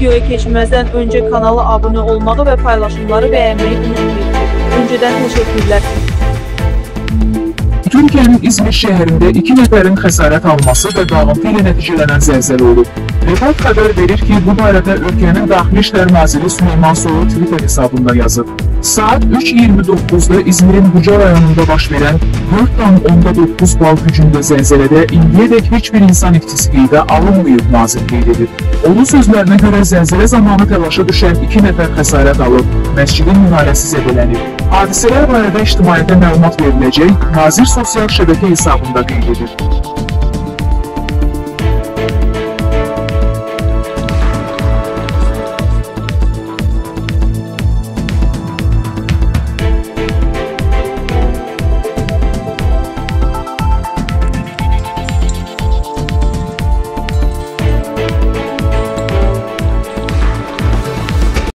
Videoya keçməzdən öncə kanala abunə olmağı və paylaşımları bəyənməyi unutmayın. Öncədən təşəkkürlər. Türkiyənin İzmir şəhərində 2 nəfərin xəsarət alması və dağıntı ilə nəticələnən zəlzələ olub. Report xəbər verir ki, bu barədə ölkənin Daxili İşlər naziri Süleyman Soylu Twitter hesabında yazıb. Saat 3:29-da İzmirin Buca rayonunda baş verən 4,9 bal gücündə zəlzələdə indiyədək heç bir insan itkisi qeydə alınmayıb, nazir qeyd edib. Onun sözlərinə görə zəlzələ zamanı təlaşa düşən 2 nəfər xəsarət alıb, məscidin minarəsi zədələnib. Hadisələr barədə ictimaiyyətə məlumat veriləcək, nazir sosial şəbəkə hesabında qeyd edib.